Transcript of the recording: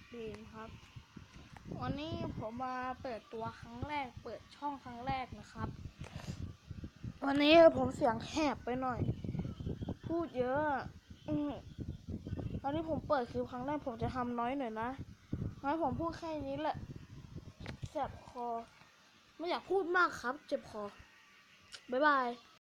ดีครับวันนี้ผมมาเปิดตัวครั้งแรกเปิดช่องครั้งแรกนะครับวันนี้ผมเสียงแหบไปหน่อยพูดเยอะตอนนี้ผมเปิดคลิปครั้งแรกผมจะทำน้อยหน่อยนะงั้นผมพูดแค่นี้แหละเจ็บคอไม่อยากพูดมากครับเจ็บคอบ๊ายบาย